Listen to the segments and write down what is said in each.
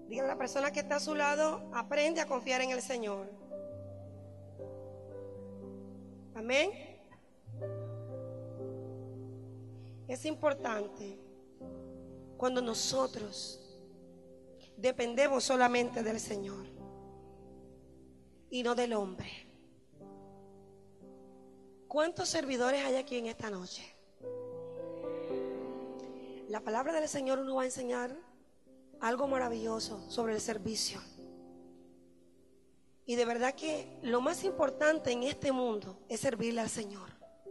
Dígale a la persona que está a su lado, aprende a confiar en el Señor. Amén. Es importante cuando nosotros dependemos solamente del Señor y no del hombre. ¿Cuántos servidores hay aquí en esta noche? La palabra del Señor nos va a enseñar algo maravilloso sobre el servicio. Y de verdad que lo más importante en este mundo es servirle al Señor.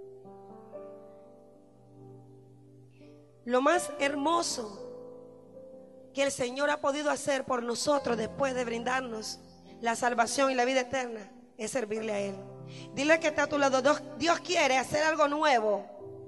Lo más hermoso que el Señor ha podido hacer por nosotros después de brindarnos la salvación y la vida eterna es servirle a Él. Dile que está a tu lado, Dios quiere hacer algo nuevo.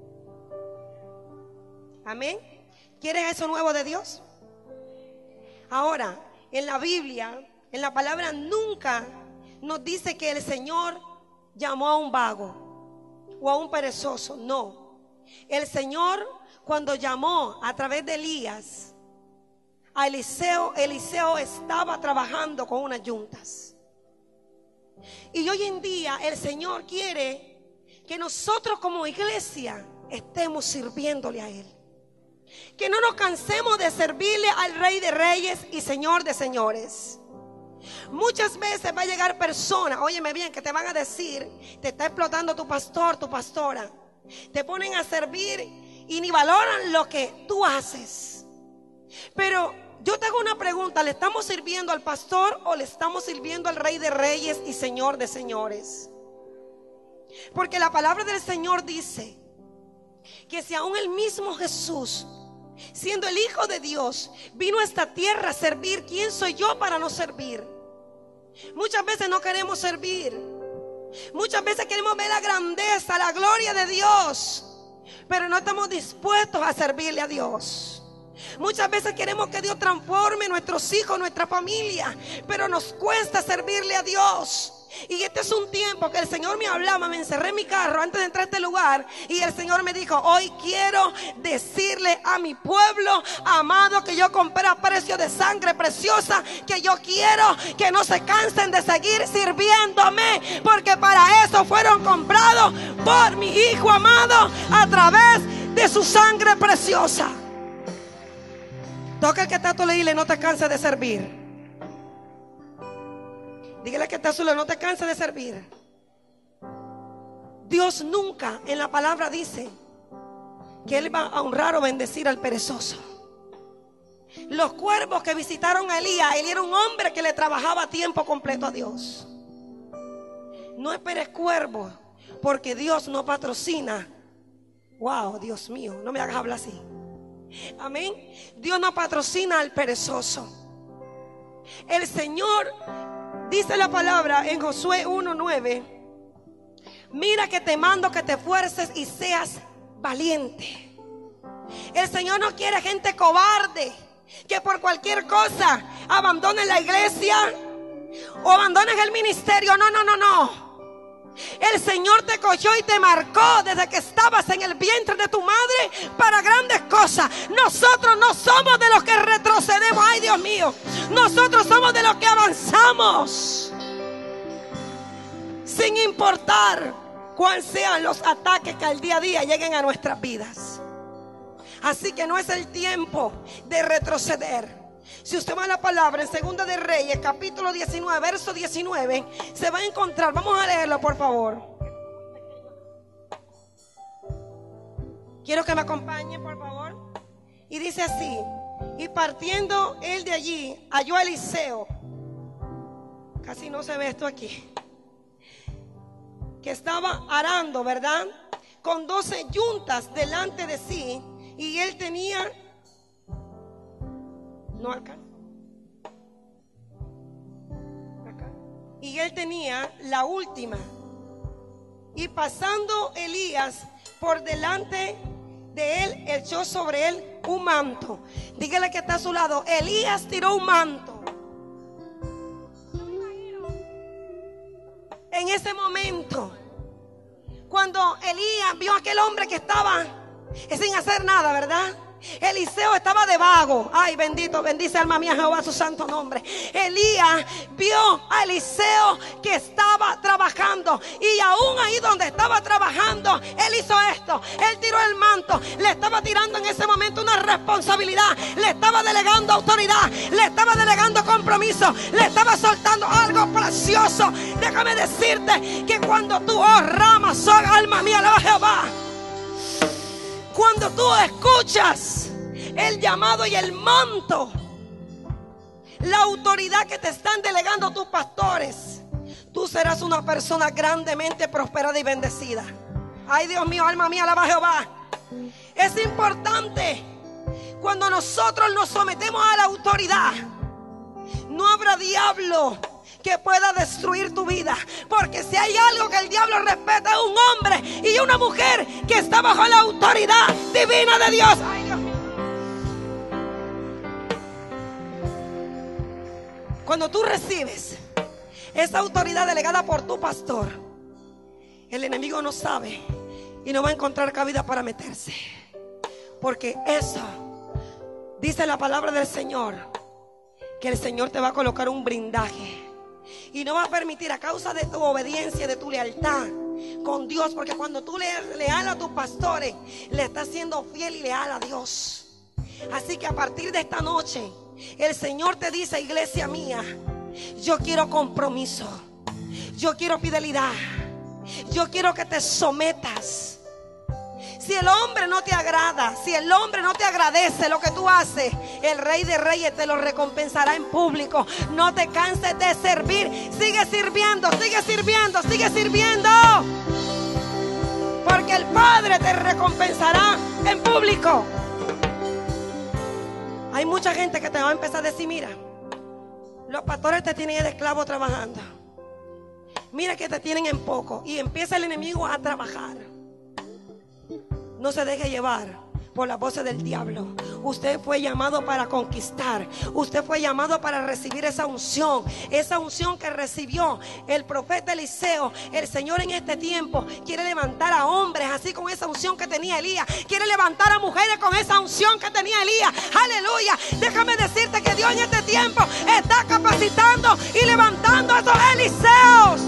Amén. ¿Quieres eso nuevo de Dios? Ahora, en la Biblia, en la palabra nunca nos dice que el Señor llamó a un vago o a un perezoso. No. El Señor, cuando llamó a través de Elías a Eliseo, Eliseo estaba trabajando con unas yuntas. Y hoy en día el Señor quiere que nosotros como iglesia estemos sirviéndole a Él. Que no nos cansemos de servirle al Rey de Reyes y Señor de Señores. Muchas veces va a llegar personas, óyeme bien, que te van a decir, te está explotando tu pastor, tu pastora. Te ponen a servir y ni valoran lo que tú haces. Pero yo te hago una pregunta, ¿le estamos sirviendo al pastor o le estamos sirviendo al Rey de Reyes y Señor de Señores? Porque la palabra del Señor dice que si aún el mismo Jesús, siendo el Hijo de Dios, vino a esta tierra a servir, ¿quién soy yo para no servir? Muchas veces no queremos servir. Muchas veces queremos ver la grandeza, la gloria de Dios, pero no estamos dispuestos a servirle a Dios. Muchas veces queremos que Dios transforme nuestros hijos, nuestra familia, pero nos cuesta servirle a Dios. Y este es un tiempo que el Señor me hablaba, me encerré en mi carro antes de entrar a este lugar y el Señor me dijo, hoy quiero decirle a mi pueblo amado que yo compré a precio de sangre preciosa, que yo quiero que no se cansen de seguir sirviéndome, porque para eso fueron comprados por mi Hijo amado a través de su sangre preciosa. Toca el que está a tu lado y dile, no te canses de servir. Dígale que está a su lado, no te canses de servir. Dios nunca en la palabra dice que Él va a honrar o bendecir al perezoso. Los cuervos que visitaron a Elías, él era un hombre que le trabajaba a tiempo completo a Dios. No esperes cuervos, porque Dios no patrocina. Wow, Dios mío, no me hagas hablar así. Amén. Dios no patrocina al perezoso. El Señor dice la palabra en Josué 1:9: mira que te mando que te esfuerces y seas valiente. El Señor no quiere gente cobarde que por cualquier cosa abandonen la iglesia o abandonen el ministerio. No, no, no, no. El Señor te cogió y te marcó desde que estabas en el vientre de tu madre para grandes cosas. Nosotros no somos de los que retrocedemos. Ay, Dios mío. Nosotros somos de los que avanzamos, sin importar cuáles sean los ataques que al día a día lleguen a nuestras vidas. Así que no es el tiempo de retroceder. Si usted va a la palabra en Segunda de Reyes, capítulo 19, verso 19, se va a encontrar. Vamos a leerlo, por favor. Quiero que me acompañe, por favor. Y dice así: y partiendo él de allí, halló a Eliseo. Casi no se ve esto aquí. Que estaba arando, ¿verdad? Con 12 yuntas delante de sí. Y él tenía... No alcanza. Acá. Y él tenía la última. Y pasando Elías por delante de él, echó sobre él un manto. Dígale que está a su lado: Elías tiró un manto. En ese momento, cuando Elías vio a aquel hombre que estaba sin hacer nada, ¿verdad? Eliseo estaba de vago. Ay, bendito, bendice alma mía Jehová su santo nombre. Elías vio a Eliseo que estaba trabajando, y aún ahí donde estaba trabajando, él hizo esto. Él tiró el manto, le estaba tirando en ese momento una responsabilidad, le estaba delegando autoridad, le estaba delegando compromiso, le estaba soltando algo precioso. Déjame decirte que cuando tú, ramas, alma mía, alaba a Jehová, cuando tú escuchas el llamado y el manto, la autoridad que te están delegando tus pastores, tú serás una persona grandemente prosperada y bendecida. Ay, Dios mío, alma mía, alaba a Jehová. Es importante, cuando nosotros nos sometemos a la autoridad, no habrá diablo que pueda destruir tu vida, porque si hay algo que el diablo respeta, es un hombre y una mujer que está bajo la autoridad divina de Dios. Ay, Dios mío. Cuando tú recibes esa autoridad delegada por tu pastor, el enemigo no sabe y no va a encontrar cabida para meterse, porque esa, dice la palabra del Señor, que el Señor te va a colocar un blindaje y no va a permitir, a causa de tu obediencia, de tu lealtad con Dios, porque cuando tú le eres leal a tus pastores, le estás siendo fiel y leal a Dios. Así que a partir de esta noche, el Señor te dice: iglesia mía, yo quiero compromiso, yo quiero fidelidad, yo quiero que te sometas. Si el hombre no te agrada, si el hombre no te agradece lo que tú haces, el Rey de Reyes te lo recompensará en público. No te canses de servir. Sigue sirviendo, sigue sirviendo, sigue sirviendo, porque el Padre te recompensará en público. Hay mucha gente que te va a empezar a decir: mira, los pastores te tienen de esclavo trabajando, mira que te tienen en poco. Y empieza el enemigo a trabajar. No se deje llevar por las voces del diablo. Usted fue llamado para conquistar. Usted fue llamado para recibir esa unción que recibió el profeta Eliseo. El Señor en este tiempo quiere levantar a hombres así, con esa unción que tenía Elías. Quiere levantar a mujeres con esa unción que tenía Elías. Aleluya. Déjame decirte que Dios en este tiempo está capacitando y levantando a esos Eliseos.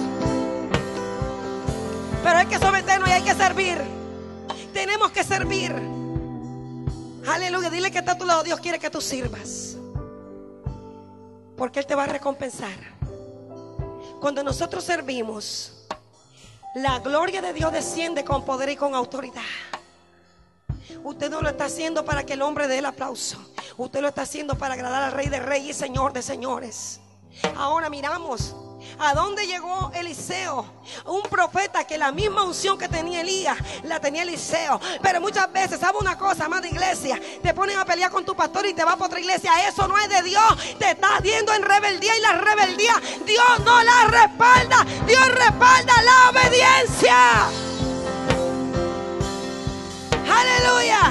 Pero hay que someternos y hay que servir. Tenemos que servir. Aleluya. Dile que está a tu lado: Dios quiere que tú sirvas, porque Él te va a recompensar. Cuando nosotros servimos, la gloria de Dios desciende con poder y con autoridad. Usted no lo está haciendo para que el hombre dé el aplauso. Usted lo está haciendo para agradar al Rey de Reyes y Señor de Señores. Ahora miramos a dónde llegó Eliseo, un profeta que la misma unción que tenía Elías la tenía Eliseo. Pero muchas veces, ¿sabe una cosa, amada iglesia? Te ponen a pelear con tu pastor y te vas para otra iglesia. Eso no es de Dios. Te estás viendo en rebeldía, y la rebeldía Dios no la respalda. Dios respalda la obediencia. Aleluya.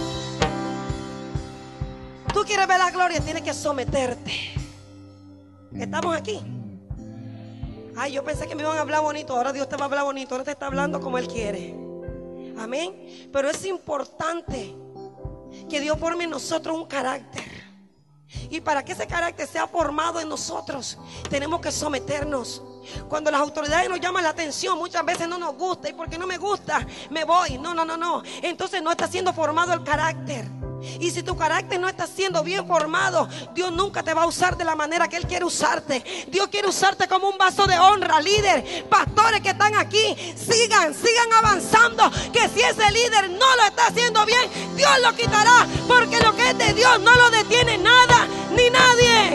Tú quieres ver la gloria, tienes que someterte. Estamos aquí. Ay, yo pensé que me iban a hablar bonito. Ahora Dios te va a hablar bonito. Ahora te está hablando como Él quiere. Amén. Pero es importante que Dios forme en nosotros un carácter. Y para que ese carácter sea formado en nosotros, tenemos que someternos. Cuando las autoridades nos llaman la atención, muchas veces no nos gusta. ¿Y por qué no me gusta? Me voy. No. Entonces no está siendo formado el carácter. Y si tu carácter no está siendo bien formado, Dios nunca te va a usar de la manera que Él quiere usarte. Dios quiere usarte como un vaso de honra. Líder, pastores que están aquí, sigan avanzando. Que si ese líder no lo está haciendo bien, Dios lo quitará, porque lo que es de Dios no lo detiene nada ni nadie.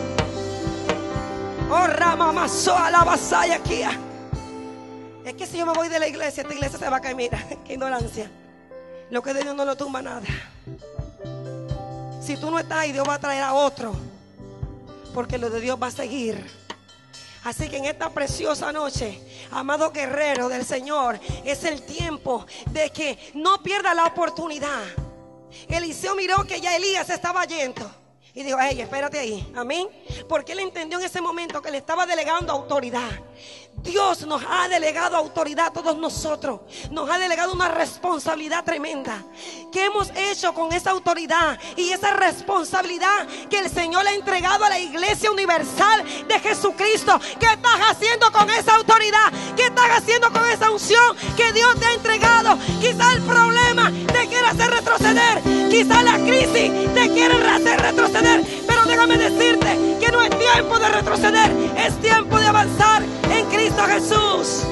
Oh, Ramamazo, a la vasalla aquí. Es que si yo me voy de la iglesia, esta iglesia se va a caer. Mira, qué ignorancia. Lo que de Dios no lo tumba nada. Si tú no estás ahí, Dios va a traer a otro, porque lo de Dios va a seguir. Así que en esta preciosa noche, amado guerrero del Señor, es el tiempo de que no pierda la oportunidad. Eliseo miró que ya Elías se estaba yendo y dijo: hey, espérate ahí. Amén. Porque él entendió en ese momento que le estaba delegando autoridad. Dios nos ha delegado autoridad a todos nosotros. Nos ha delegado una responsabilidad tremenda. ¿Qué hemos hecho con esa autoridad y esa responsabilidad que el Señor le ha entregado a la Iglesia Universal de Jesucristo? ¿Qué estás haciendo con esa autoridad? ¿Qué estás haciendo con esa unción que Dios te ha entregado? Quizá el problema te quiere hacer retroceder. Quizá la crisis te quiere hacer retroceder. Pero déjame decirte que no es tiempo de retroceder. Es tiempo de avanzar en Cristo Jesús.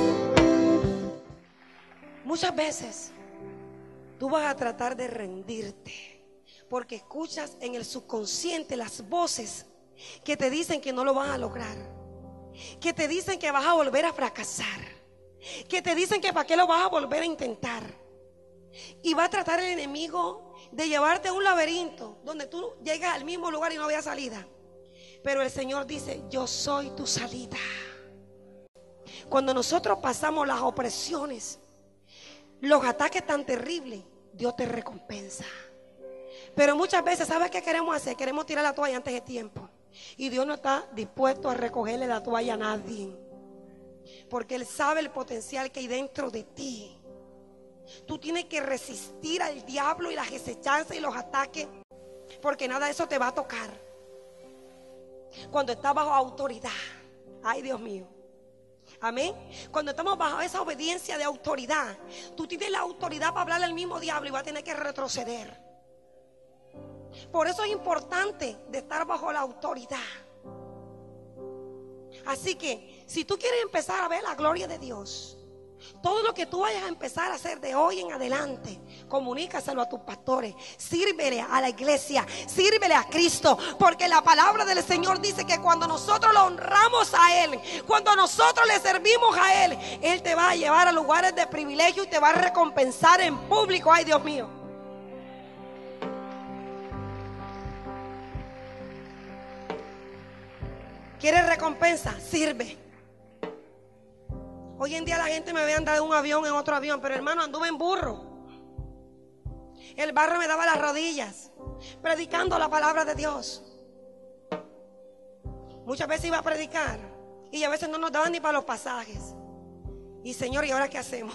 Muchas veces tú vas a tratar de rendirte porque escuchas en el subconsciente las voces que te dicen que no lo vas a lograr, que te dicen que vas a volver a fracasar, que te dicen que para qué lo vas a volver a intentar. Y va a tratar el enemigo de llevarte a un laberinto donde tú llegas al mismo lugar y no veas salida. Pero el Señor dice: yo soy tu salida. Cuando nosotros pasamos las opresiones, los ataques tan terribles, Dios te recompensa. Pero muchas veces, ¿sabes qué queremos hacer? Queremos tirar la toalla antes de tiempo. Y Dios no está dispuesto a recogerle la toalla a nadie, porque Él sabe el potencial que hay dentro de ti. Tú tienes que resistir al diablo y las acechanzas y los ataques, porque nada de eso te va a tocar cuando estás bajo autoridad. Ay, Dios mío. Amén. Cuando estamos bajo esa obediencia de autoridad, tú tienes la autoridad para hablarle al mismo diablo y vas a tener que retroceder. Por eso es importante de estar bajo la autoridad. Así que si tú quieres empezar a ver la gloria de Dios, todo lo que tú vayas a empezar a hacer de hoy en adelante, comunícaselo a tus pastores, sírvele a la iglesia, sírvele a Cristo, porque la palabra del Señor dice que cuando nosotros lo honramos a Él, cuando nosotros le servimos a Él, Él te va a llevar a lugares de privilegio y te va a recompensar en público. Ay, Dios mío. ¿Quieres recompensa? Sirve. Hoy en día la gente me ve andar de un avión en otro avión, pero hermano, anduve en burro. El barro me daba las rodillas, predicando la palabra de Dios. Muchas veces iba a predicar y a veces no nos daban ni para los pasajes. Y Señor, ¿y ahora qué hacemos?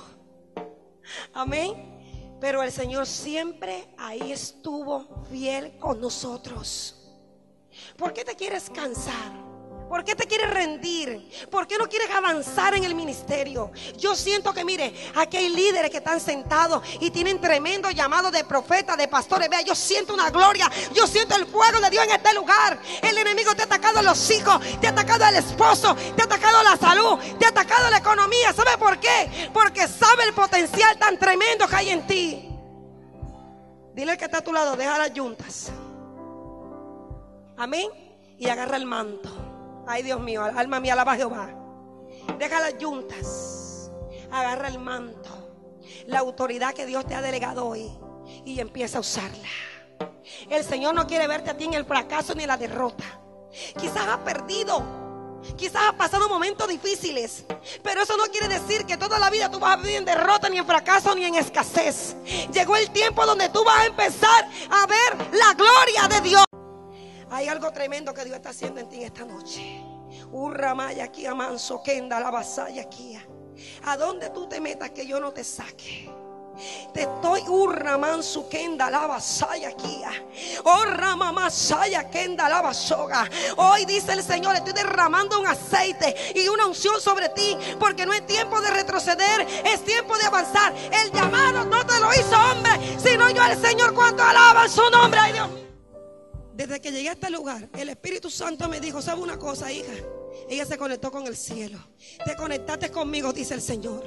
Amén. Pero el Señor siempre ahí estuvo fiel con nosotros. ¿Por qué te quieres cansar? ¿Por qué te quieres rendir? ¿Por qué no quieres avanzar en el ministerio? Yo siento que, mire, aquí hay líderes que están sentados y tienen tremendo llamado de profetas, de pastores. Vea, yo siento una gloria, yo siento el fuego de Dios en este lugar. El enemigo te ha atacado a los hijos, te ha atacado al esposo, te ha atacado a la salud, te ha atacado a la economía. ¿Sabe por qué? Porque sabe el potencial tan tremendo que hay en ti. Dile al que está a tu lado: deja las yuntas. Amén. Y agarra el manto. Ay, Dios mío, alma mía, alaba a Jehová. Deja las yuntas, agarra el manto, la autoridad que Dios te ha delegado hoy, y empieza a usarla. El Señor no quiere verte a ti en el fracaso ni en la derrota. Quizás has perdido, quizás has pasado momentos difíciles, pero eso no quiere decir que toda la vida tú vas a vivir en derrota, ni en fracaso, ni en escasez. Llegó el tiempo donde tú vas a empezar a ver la gloria de Dios. Hay algo tremendo que Dios está haciendo en ti en esta noche. Urramaya aquí a manso kenda la vasalla aquí. A donde tú te metas que yo no te saque. Te estoy urramansu kenda la vasalla aquí. Orramamasaya kenda la vasoga. Hoy dice el Señor: estoy derramando un aceite y una unción sobre ti, porque no es tiempo de retroceder, es tiempo de avanzar. El llamado no te lo hizo hombre, sino yo el Señor. ¿Cuánto alaban su nombre? Ay, Dios mío. Desde que llegué a este lugar, el Espíritu Santo me dijo: ¿sabe una cosa, hija? Ella se conectó con el cielo. Te conectaste conmigo, dice el Señor.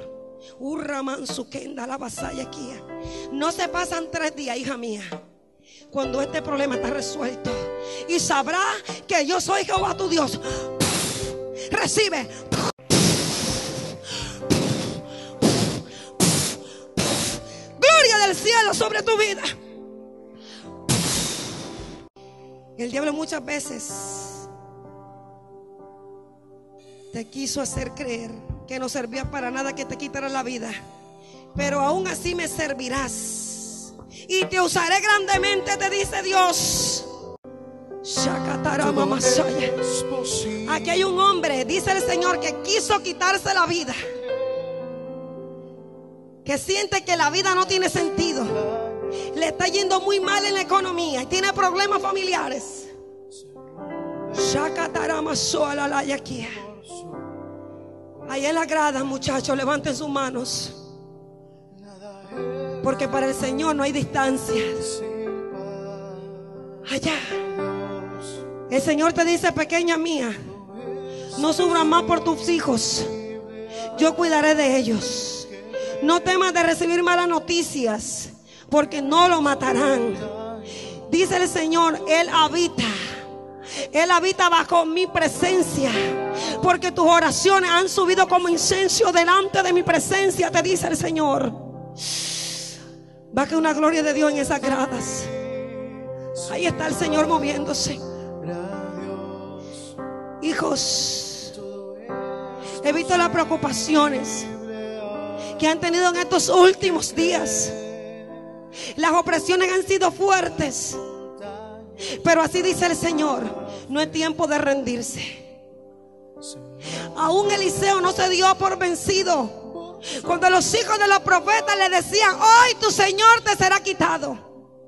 No se pasan 3 días, hija mía, cuando este problema está resuelto, y sabrá que yo soy Jehová tu Dios. Recibe. Gloria del cielo sobre tu vida. El diablo muchas veces te quiso hacer creer que no servía para nada, que te quitara la vida, pero aún así me servirás y te usaré grandemente, te dice Dios. Aquí hay un hombre, dice el Señor, que quiso quitarse la vida, que siente que la vida no tiene sentido, le está yendo muy mal en la economía y tiene problemas familiares. Ahí en la grada, muchachos, levanten sus manos, porque para el Señor no hay distancia. Allá el Señor te dice: pequeña mía, no sufras más por tus hijos, yo cuidaré de ellos. No temas de recibir malas noticias, porque no lo matarán. Dice el Señor: Él habita bajo mi presencia, porque tus oraciones han subido como incenso delante de mi presencia, te dice el Señor. Va a caer una gloria de Dios en esas gradas. Ahí está el Señor moviéndose. Hijos, he visto las preocupaciones que han tenido en estos últimos días. Las opresiones han sido fuertes, pero así dice el Señor: no es tiempo de rendirse. Aún Eliseo no se dio por vencido cuando los hijos de los profetas le decían: hoy tu Señor te será quitado.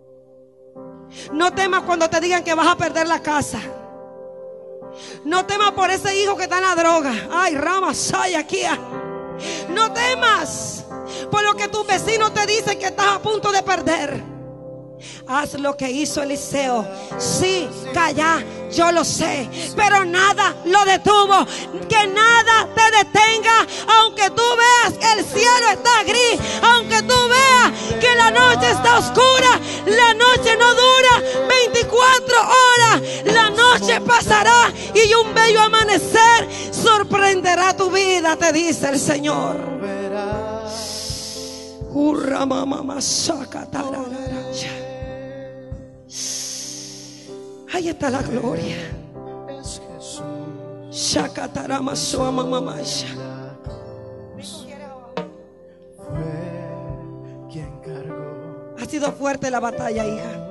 No temas cuando te digan que vas a perder la casa. No temas por ese hijo que está en la droga. Ay, Ramasaya aquí. No temas por lo que tus vecinos te dicen que estás a punto de perder. Haz lo que hizo Eliseo. Sí, calla, yo lo sé, pero nada lo detuvo. Que nada te detenga. Aunque tú veas que el cielo está gris, aunque tú veas que la noche está oscura, la noche no dura 24 horas. La noche pasará y un bello amanecer sorprenderá tu vida, te dice el Señor. Hurra mamá saca. Ahí está la gloria. Ha sido fuerte la batalla, hija.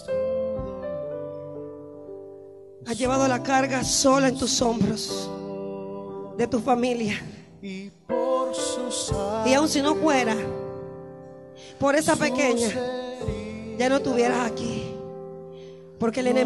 Has llevado la carga sola en tus hombros de tu familia. Y aun si no fuera por esa pequeña, ya no estuvieras aquí. Porque el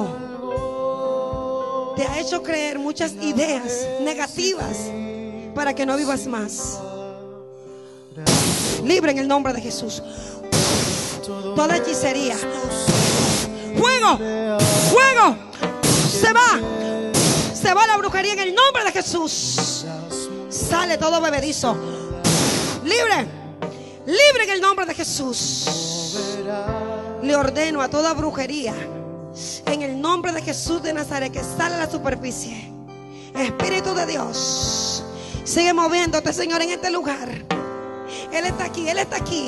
enemigo te ha hecho creer muchas ideas negativas para que no vivas más. Libre en el nombre de Jesús. Toda hechicería. Fuego, fuego. Se va la brujería en el nombre de Jesús. Sale todo bebedizo. Libre, libre en el nombre de Jesús. Le ordeno a toda brujería, en el nombre de Jesús de Nazaret, que sale a la superficie. Espíritu de Dios, sigue moviéndote, Señor, en este lugar. Él está aquí, Él está aquí.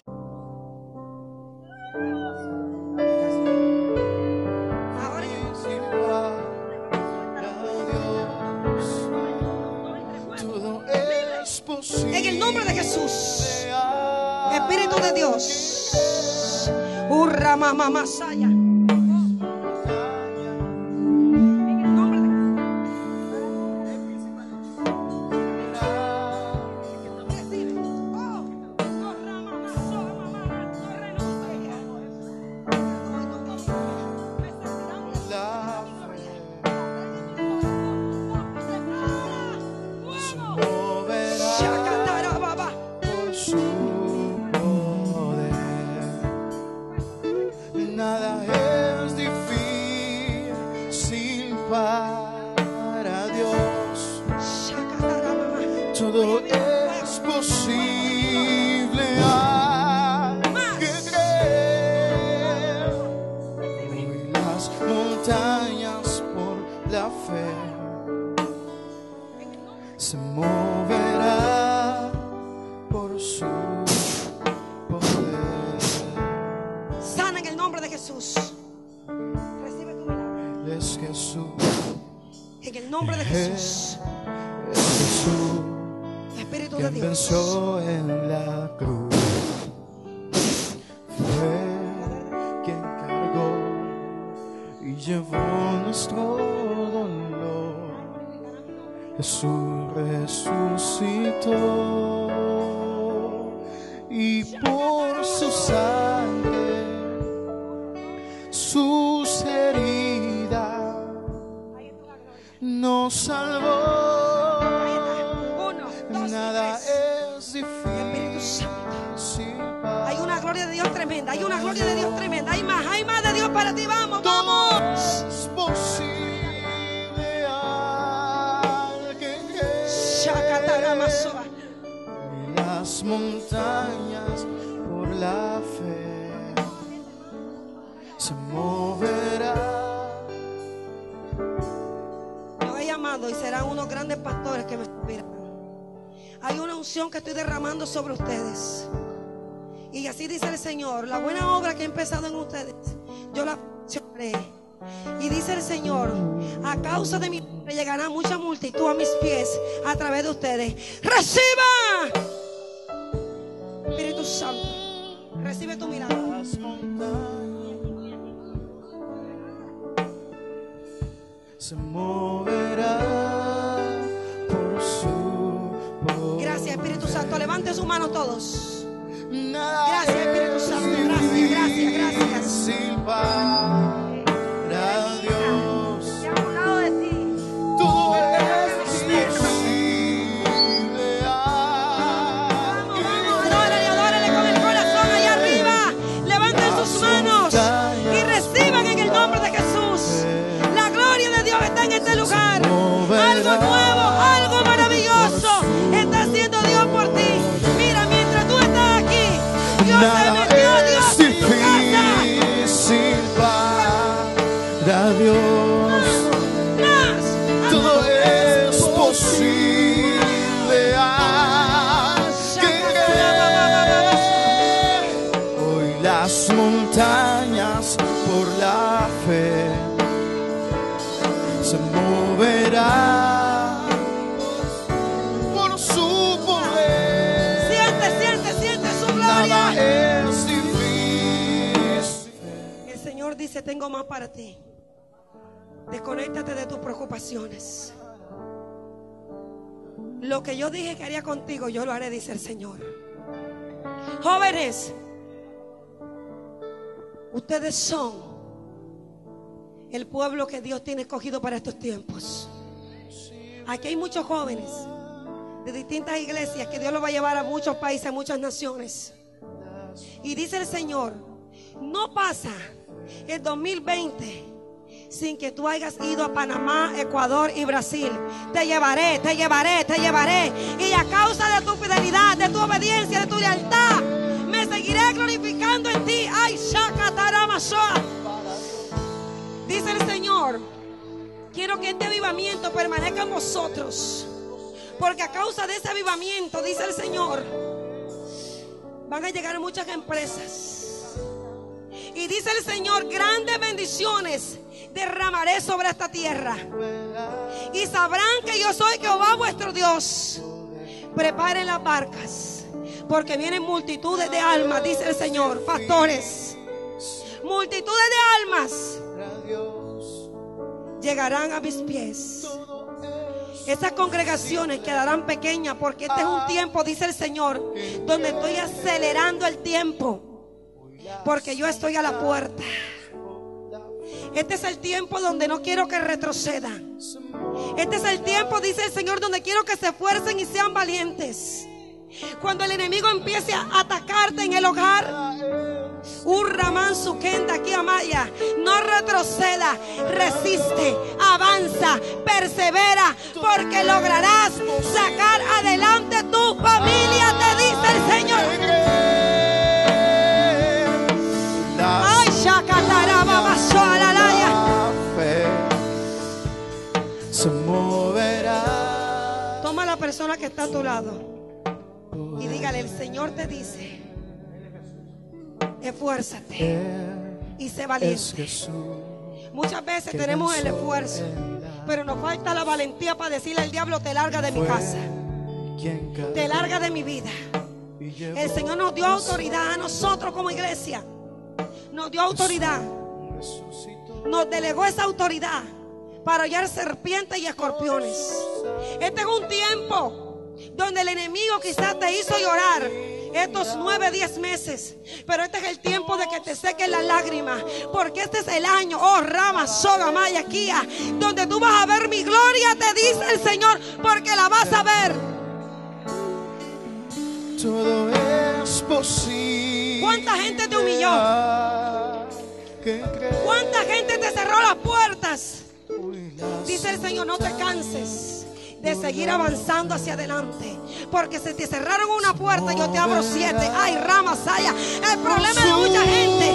En el nombre de Jesús, Espíritu de Dios. Urra mamá masaya. llevó nuestro dolor. Jesús resucitó y por su sangre, sus heridas nos salvó. Nada es difícil. Hay una gloria de Dios tremenda. Hay una gloria de Dios tremenda. Hay más de Dios para ti. Vamos, vamos. Es posible al que cree. Y las montañas por la fe se moverán. Yo he llamado y serán unos grandes pastores que me inspiran. Hay una unción que estoy derramando sobre ustedes. Y así dice el Señor: la buena obra que he empezado en ustedes, yo la perfeccionaré. Y dice el Señor: a causa de mi nombre llegará mucha multitud a mis pies a través de ustedes. ¡Reciba! Espíritu Santo, recibe tu mirada. Se moverá por su poder. Gracias, Espíritu Santo. Levante su mano todos. Nada Gracias, Espíritu Santo. Gracias, gracias, gracias. difícil para Dios. Se ha burlado de ti. Todo es posible. Vamos, adórale, adórale con el corazón allá arriba. Levanten sus manos y reciban en el nombre de Jesús. La gloria de Dios está en este lugar. Algo nuevo, algo maravilloso está haciendo Dios por ti. Mira, mientras tú estás aquí, Dios te Nada metió, Dios es en tu casa. difícil para Dios. Más. Todo es posible al que cree. Hoy las montañas por la fe se moverán por su poder. Siente su Nada gloria. es difícil. El Señor dice: tengo más para ti. Desconéctate de tus preocupaciones. Lo que yo dije que haría contigo, yo lo haré, dice el Señor. Jóvenes, ustedes son el pueblo que Dios tiene escogido para estos tiempos. Aquí hay muchos jóvenes de distintas iglesias que Dios los va a llevar a muchos países, a muchas naciones. Y dice el Señor: no pasa el 2020 sin que tú hayas ido a Panamá, Ecuador y Brasil. Te llevaré, te llevaré, te llevaré. Y a causa de tu fidelidad, de tu obediencia, de tu lealtad, me seguiré glorificando en ti. Ay, Shakataramasoa. Dice el Señor: quiero que este avivamiento permanezca en vosotros, porque a causa de ese avivamiento, dice el Señor, van a llegar muchas empresas. Y dice el Señor: grandes bendiciones derramaré sobre esta tierra. Y sabrán que yo soy Jehová vuestro Dios. Preparen las barcas, porque vienen multitudes de almas, dice el Señor. Pastores, multitudes de almas llegarán a mis pies. Esas congregaciones quedarán pequeñas, porque este es un tiempo, dice el Señor, donde estoy acelerando el tiempo, porque yo estoy a la puerta. Este es el tiempo donde no quiero que retrocedan. Este es el tiempo, dice el Señor, donde quiero que se esfuercen y sean valientes. Cuando el enemigo empiece a atacarte en el hogar, Urraman su kenda aquí amaya, no retroceda, resiste, avanza, persevera, porque lograrás sacar adelante tu familia, te dice el Señor. Ay, se moverá. Toma a la persona que está a tu lado y dígale: el Señor te dice, esfuérzate y sé valiente. Muchas veces tenemos el esfuerzo, pero nos falta la valentía para decirle al diablo: te larga de mi casa, te larga de mi vida. El Señor nos dio autoridad a nosotros como iglesia. Nos dio autoridad. nos delegó esa autoridad para hollar serpientes y escorpiones. Este es un tiempo donde el enemigo quizás te hizo llorar estos 9, 10 meses, pero este es el tiempo de que te sequen las lágrimas, porque este es el año, oh Rama, Soga, Maya, Kia, donde tú vas a ver mi gloria, te dice el Señor, porque la vas a ver. Todo es posible. ¿Cuánta gente te humilló? ¿Cuánta gente te cerró las puertas? Dice el Señor, no te canses de seguir avanzando hacia adelante, porque si te cerraron una puerta, yo te abro 7. Ay, Rama, Saya. El problema de mucha gente,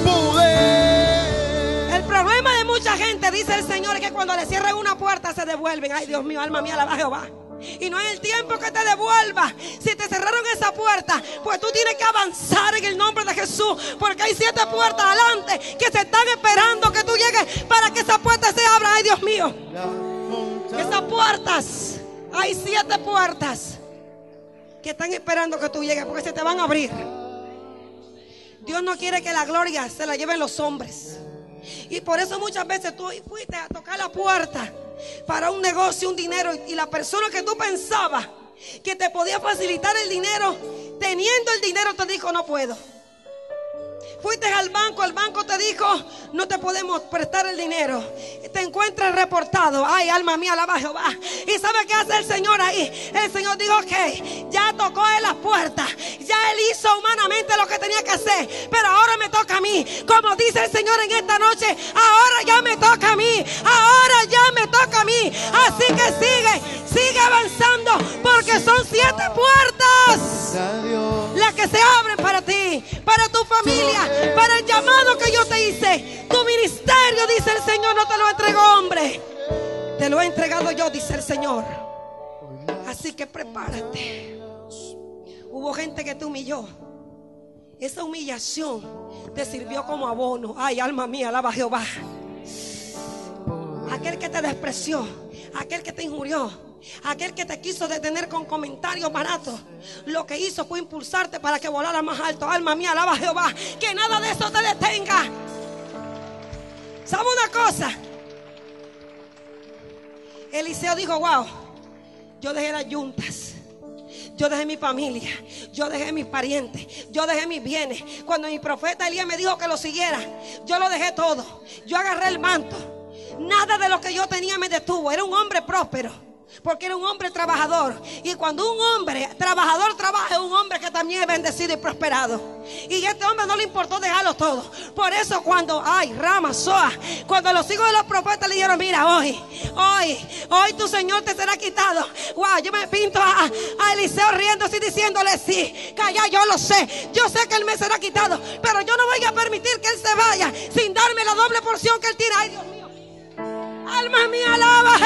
el problema de mucha gente, dice el Señor, es que cuando le cierran una puerta se devuelven. Ay, Dios mío, alma mía, alaba a Jehová. Y no es el tiempo que te devuelva. Si te cerraron esa puerta, pues tú tienes que avanzar en el nombre de Jesús, porque hay 7 puertas adelante que se están esperando que tú llegues para que esa puerta se abra. Ay, Dios mío, esas puertas, hay 7 puertas que están esperando que tú llegues, porque se te van a abrir. Dios no quiere que la gloria se la lleven los hombres, y por eso muchas veces tú fuiste a tocar la puerta para un negocio, un dinero, y la persona que tú pensabas que te podía facilitar el dinero, teniendo el dinero, te dijo no puedo. Fuiste al banco te dijo no te podemos prestar el dinero, te encuentras reportado. Ay, alma mía, alaba a Jehová. ¿Y sabe qué hace el Señor ahí? El Señor dijo ok, ya tocó en las puertas, ya Él hizo humanamente lo que tenía que hacer, pero ahora me toca a mí. Como dice el Señor en esta noche, ahora ya me toca a mí, ahora ya me toca a mí. Así que sigue avanzando, porque son 7 puertas las que se abren para ti, para tu familia, para el llamado que yo te hice. Tu ministerio, dice el Señor, no te lo entregó hombre, te lo he entregado yo, dice el Señor. Así que prepárate. Hubo gente que te humilló. Esa humillación te sirvió como abono. Ay, alma mía, alaba a Jehová. Aquel que te despreció, aquel que te injurió, aquel que te quiso detener con comentarios baratos, lo que hizo fue impulsarte para que volaras más alto. Alma mía, alaba a Jehová. Que nada de eso te detenga. ¿Sabe una cosa? Eliseo dijo, wow, yo dejé las yuntas, yo dejé mi familia, yo dejé mis parientes, yo dejé mis bienes. Cuando mi profeta Elías me dijo que lo siguiera, yo lo dejé todo. Yo agarré el manto. Nada de lo que yo tenía me detuvo. Era un hombre próspero, porque era un hombre trabajador. Y cuando un hombre trabajador trabaja, es un hombre que también es bendecido y prosperado. Y a este hombre no le importó dejarlo todo. Por eso cuando, ay, Rama, Soa, cuando los hijos de los profetas le dijeron, mira, hoy tu Señor te será quitado. Wow, yo me pinto a Eliseo riendo así, diciéndole, sí, calla, yo lo sé. Yo sé que Él me será quitado, pero yo no voy a permitir que Él se vaya sin darme la doble porción que Él tiene. Ay, Dios mío. Alma mía, alaba